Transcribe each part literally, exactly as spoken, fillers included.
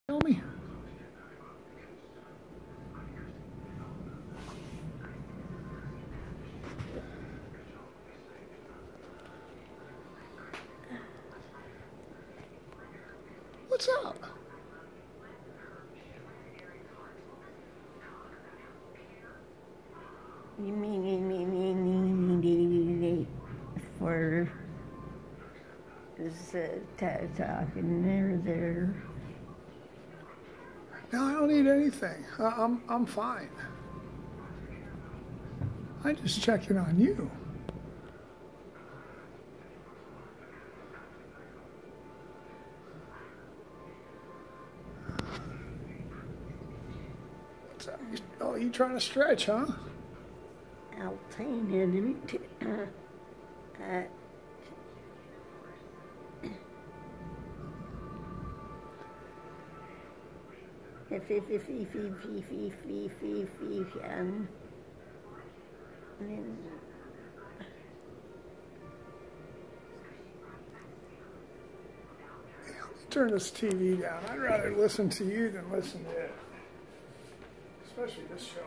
Tell me. What's up? You mean for this uh, talking there, there. No, I don't need anything. I, I'm I'm fine. I just checking on you. What's up? You, oh, you trying to stretch, huh? Alpine uh, uh, if if if if if if if if if if um then Turn this T V down. I'd rather listen to you than listen to it. Especially this show.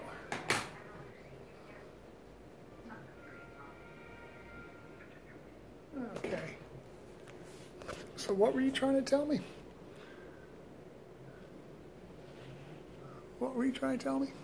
Okay. So what were you trying to tell me? What were you trying to tell me?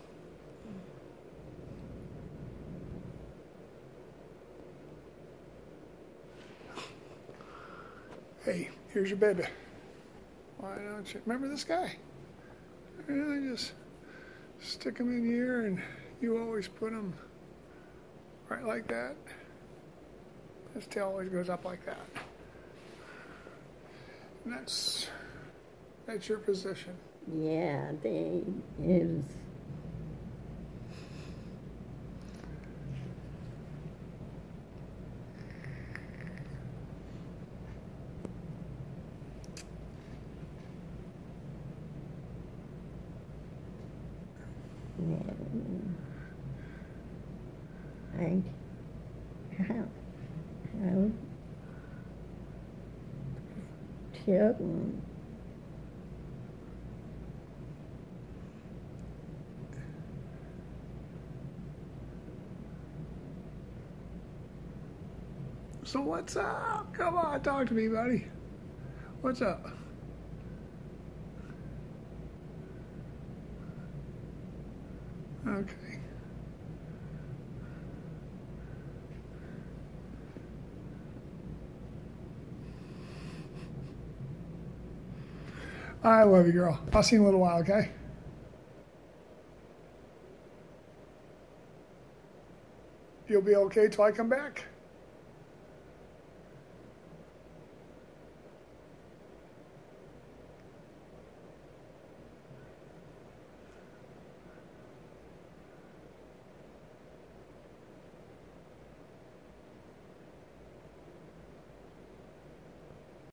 Hey, here's your baby. Why don't you remember this guy? I just stick him in here, and you always put him right like that. His tail always goes up like that. And that's that's your position. yeah, they is. Yeah, I how how children So what's up? Come on, talk to me, buddy. What's up? Okay. I love you, girl. I'll see you in a little while, okay? You'll be okay till I come back?